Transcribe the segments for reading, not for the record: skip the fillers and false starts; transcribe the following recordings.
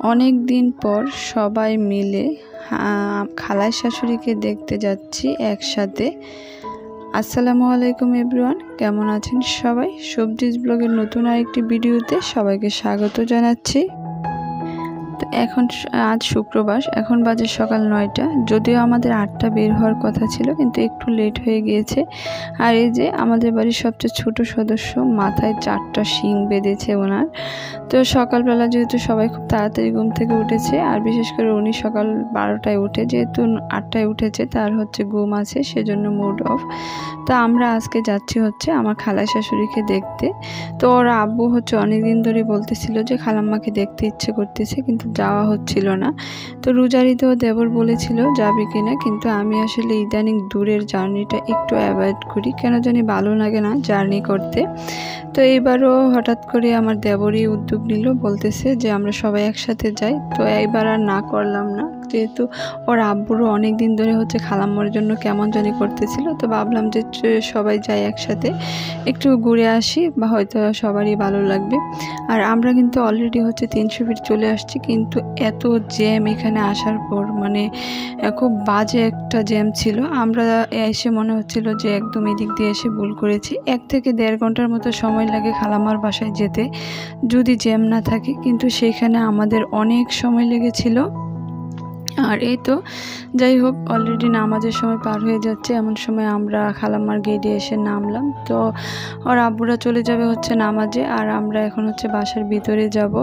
অনেক দিন পর সবাই মিলে খালাই শাশুড়িকে দেখতে যাচ্ছি একসাথে। আসসালামু আলাইকুম এভরিওয়ান, কেমন আছেন সবাই? সবজিজ ব্লগের নতুন আরেকটি ভিডিওতে সবাইকে স্বাগত জানাচ্ছি। তো আজ শুক্রবার, এখন বাজে সকাল 9টা। যদিও আমাদের 8টা বের হওয়ার কথা ছিল, কিন্তু একটু লেট হয়ে গিয়েছে। আর এই যে আমাদের বাড়ির সবচেয়ে ছোট সদস্য, মাথায় 4টা শিং বেঁধেছে ওনার। তো সকালবেলা যেহেতু সবাই খুব তাড়াতাড়ি ঘুম থেকে উঠেছে, আর বিশেষ করে উনি সকাল 12টায় উঠে, যেহেতু 8টায় উঠেছে, তার ঘুম আছে, সেজন্য মুড অফ। তো আমরা আজকে যাচ্ছি আমার খালা শাশুড়িকে দেখতে। তো ওর আব্বু অনেকদিন ধরে বলতেছিল যে খালাম্মাকে দেখতে ইচ্ছে করতেছে, কিন্তু যাওয়া হচ্ছিল না। তো রোজারিতেও দেবর বলেছিল যাবে কিনা, কিন্তু আমি আসলে ইদানিং দূরের জার্নিটা একটু অ্যাভয়েড করি, কেন জানি ভালো লাগে না জার্নি করতে। তো এইবারও হঠাৎ করে আমার দেবরই উদ্যোগ নিল, বলতেছে যে আমরা সবাই একসাথে যাই। তো এইবার আর না করলাম না, যেহেতু ওর আব্বুরও অনেক দিন ধরে খালাম্মার জন্য কেমন জানি করতেছিল। তো ভাবলাম যে সবাই যাই একসাথে, একটু ঘুরে আসি, বা হয়তো সবারই ভালো লাগবে। আর আমরা কিন্তু অলরেডি 300 ফিট চলে আসছি, কিন্তু এত জ্যাম এখানে আসার পর, মানে খুব বাজে একটা জ্যাম ছিল। আমরা এসে মনে হচ্ছিল যে একদম এদিক দিয়ে এসে ভুল করেছি। 1 থেকে 1.5 ঘন্টার মতো সময় লাগে খালাম্মার বাসায় যেতে, যদি জ্যাম না থাকে, কিন্তু সেখানে আমাদের অনেক সময় লেগেছিল। আর এই তো যাই হোক, অলরেডি নামাজের সময় পার হয়ে যাচ্ছে, এমন সময় আমরা খালাম্মার গেটে এসে নামলাম। তো ওর আব্বুরা চলে যাবে নামাজে, আর আমরা এখন বাসার ভিতরে যাব।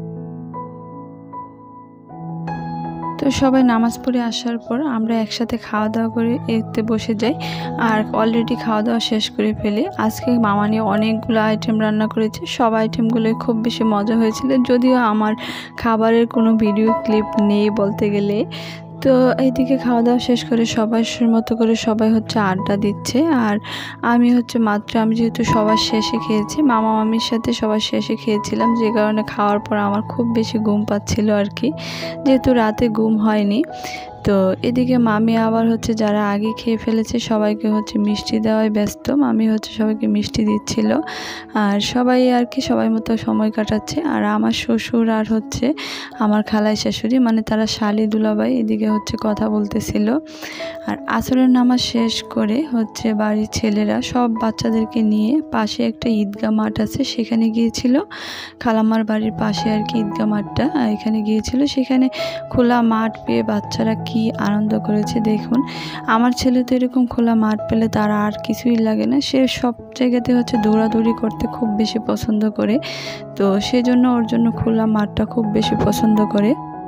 তো সবাই নামাজ পড়ে আসার পর আমরা একসাথে খাওয়া দাওয়া করে এতে বসে যাই, আর অলরেডি খাওয়া দাওয়া শেষ করে ফেলি। আজকে মামা নিয়ে অনেকগুলো আইটেম রান্না করেছে, সব আইটেমগুলোই খুব বেশি মজা হয়েছিল, যদিও আমার খাবারের কোনো ভিডিও ক্লিপ নেই বলতে গেলে। তো এইদিকে খাওয়া দাওয়া শেষ করে সবাই মতো করে সবাই আড্ডা দিচ্ছে। আর আমি আমি যেহেতু সবার শেষে খেয়েছি, মামা মামির সাথে সবার শেষে খেয়েছিলাম, যে কারণে খাওয়ার পর আমার খুব বেশি ঘুম পাচ্ছিল আর কি, যেহেতু রাতে ঘুম হয়নি। তো এদিকে মামি আবার যারা আগে খেয়ে ফেলেছে সবাইকে মিষ্টি দেওয়ায় ব্যস্ত। মামি সবাইকে মিষ্টি দিচ্ছিল, আর সবাই আর কি সবাই মতো সময় কাটাচ্ছে। আর আমার শ্বশুর আর আমার খালাই শাশুড়ি, মানে তারা শালি দুলাভাই, এদিকে কথা বলতেছিল। আর আসরের নামাজ শেষ করে বাড়ির ছেলেরা সব বাচ্চাদেরকে নিয়ে পাশে একটা ঈদগাহ মাঠ আছে, সেখানে গিয়েছিল। খালাম্মার বাড়ির পাশে আর কি ঈদগাহ মাঠটা, এখানে গিয়েছিল। সেখানে খোলা মাঠ পেয়ে বাচ্চারা কি আনন্দ করেছে দেখুন। আমার ছেলে তো এরকম খোলা মাঠ পেলে তার আর কিছুই লাগে না, সে সব জায়গাতে দৌড়াদৌড়ি করতে খুব বেশি পছন্দ করে। তো সেজন্য ওর জন্য খোলা মাঠটা খুব বেশি পছন্দ করে।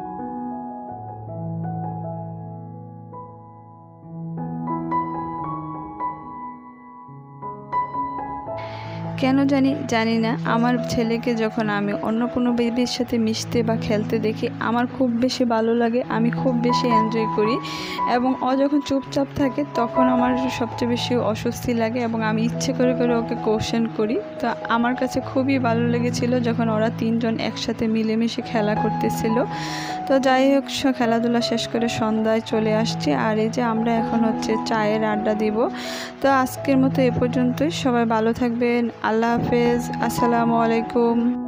কেন জানি না, আমার ছেলেকে যখন আমি অন্য কোনো বেবির সাথে মিশতে বা খেলতে দেখি, আমার খুব বেশি ভালো লাগে, আমি খুব বেশি এনজয় করি। এবং ও যখন চুপচাপ থাকে তখন আমার সবচেয়ে বেশি অস্বস্তি লাগে, এবং আমি ইচ্ছে করে করে ওকে কোশ্চেন করি। তো আমার কাছে খুবই ভালো লেগেছিল যখন ওরা 3 জন একসাথে মিলেমিশে খেলা করতেছিল। তো যাই হোক, খেলাধুলা শেষ করে সন্ধ্যায় চলে আসছি, আর এই যে আমরা এখন চায়ের আড্ডা দিব। তো আজকের মতো এ পর্যন্তই, সবাই ভালো থাকবেন, আল্লাহ হাফেজ, আসসালামু আলাইকুম।